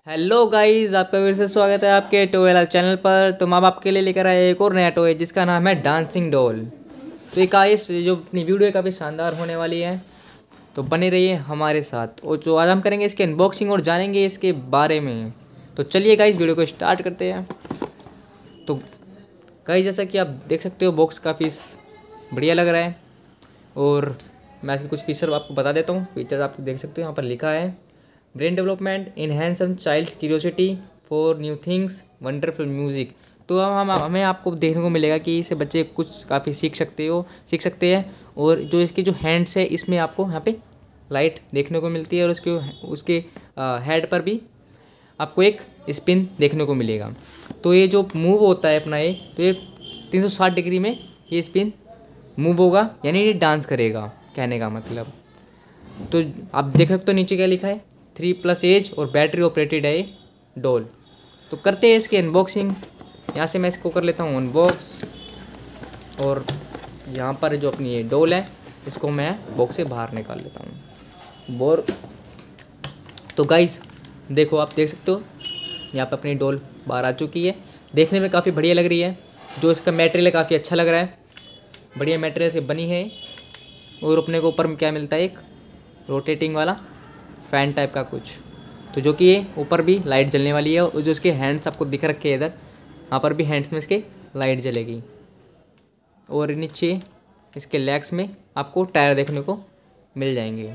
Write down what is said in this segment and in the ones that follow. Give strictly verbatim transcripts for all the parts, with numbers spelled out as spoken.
Hello guys, आपका फिर से स्वागत है आपके टोयला चैनल पर। तो माँ बाप के लिए लेकर आए एक और नया टॉय जिसका नाम है डांसिंग डॉल। तो ये गाइस जो अपनी वीडियो काफ़ी शानदार होने वाली है, तो बने रहिए हमारे साथ। और जो आज हम करेंगे इसके अनबॉक्सिंग और जानेंगे इसके बारे में। तो चलिए गाइस वीडियो को स्टार्ट करते हैं। तो गाइस जैसा कि आप देख सकते हो, बॉक्स काफ़ी बढ़िया लग रहा है। और मैं इसके कुछ फीचर आपको बता देता हूँ। फीचर आप देख सकते हो, यहाँ पर लिखा है brain development, enhance child curiosity for new things, wonderful music. तो हम हमें आपको देखने को मिलेगा कि इससे बच्चे कुछ काफ़ी सीख सकते हो सीख सकते हैं। और जो इसके जो हैंड्स है, इसमें आपको यहाँ पे लाइट देखने को मिलती है। और उसके उसके हेड पर भी आपको एक स्पिन देखने को मिलेगा। तो ये जो मूव होता है अपना, ये तो ये तीन सौ साठ डिग्री में ये स्पिन मूव होगा, यानी ये डांस करेगा, कहने का मतलब। तो आप देख सकते हो नीचे क्या लिखा है, थ्री प्लस एज और बैटरी ऑपरेटेड है ये डॉल। तो करते हैं इसकी अनबॉक्सिंग। यहाँ से मैं इसको कर लेता हूँ अनबॉक्स। और यहाँ पर जो अपनी ये डॉल है, इसको मैं बॉक्स से बाहर निकाल लेता हूँ बोर। तो गाइस देखो, आप देख सकते हो यहाँ पर अपनी डॉल बाहर आ चुकी है। देखने में काफ़ी बढ़िया लग रही है। जो इसका मटेरियल है काफ़ी अच्छा लग रहा है, बढ़िया मटेरियल से बनी है। और अपने को ऊपर में क्या मिलता है, एक रोटेटिंग वाला फ़ैन टाइप का कुछ, तो जो कि ये ऊपर भी लाइट जलने वाली है। और जो इसके हैंड्स आपको दिख रखे हैं इधर, यहाँ पर भी हैंड्स में इसके लाइट जलेगी। और नीचे इसके लेग्स में आपको टायर देखने को मिल जाएंगे।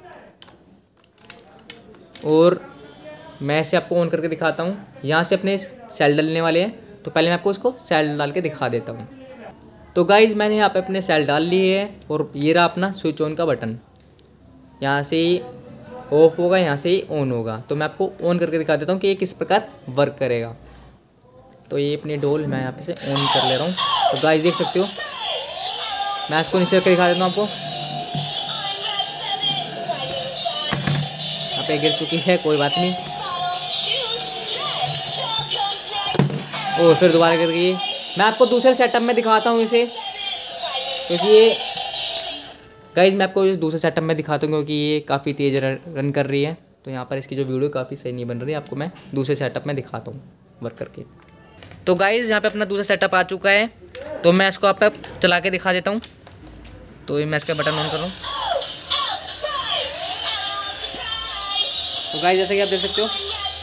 और मैं इसे आपको ऑन करके दिखाता हूँ। यहाँ से अपने सेल डलने वाले हैं, तो पहले मैं आपको इसको सेल डाल के दिखा देता हूँ। तो गाइज़ मैंने यहाँ पे अपने सेल डाल लिए है। और ये रहा अपना स्विच ऑन का बटन। यहाँ से ही ऑफ होगा, यहाँ से ही ऑन होगा। तो मैं आपको ऑन करके दिखा देता हूँ कि ये किस प्रकार वर्क करेगा। तो ये अपनी डोल मैं यहाँ पे से ऑन कर ले रहा हूँ। तो गाइस देख सकते हो, मैं इसको नीचे करके दिखा देता हूँ आपको। यहाँ पे गिर चुकी है, कोई बात नहीं। और फिर दोबारा गिर गई। मैं आपको दूसरे सेटअप में दिखाता हूँ इसे, क्योंकि ये गाइज़ मैं आपको दूसरे सेटअप में दिखाता हूँ, क्योंकि ये काफ़ी तेज़ रन कर रही है। तो यहाँ पर इसकी जो वीडियो काफ़ी सही नहीं बन रही है, आपको मैं दूसरे सेटअप में दिखाता हूँ वर्क करके। तो गाइज़ यहाँ पे अपना दूसरा सेटअप आ चुका है। तो मैं इसको आप चला के दिखा देता हूँ। तो ये मैं इसका बटन ऑन कर रहा हूँ। तो गाइज़ जैसे कि आप देख सकते हो,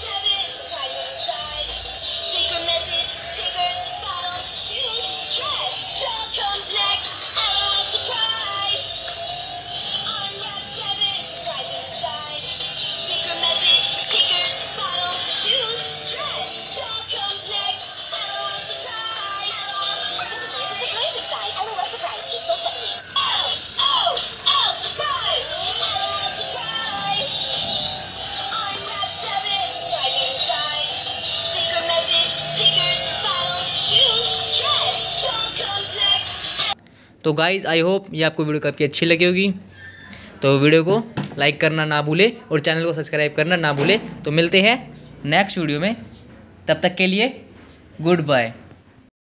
तो गाइज़ आई होप ये आपको वीडियो काफ़ी अच्छी लगी होगी। तो वीडियो को लाइक करना ना भूले और चैनल को सब्सक्राइब करना ना भूले। तो मिलते हैं नेक्स्ट वीडियो में, तब तक के लिए गुड बाय।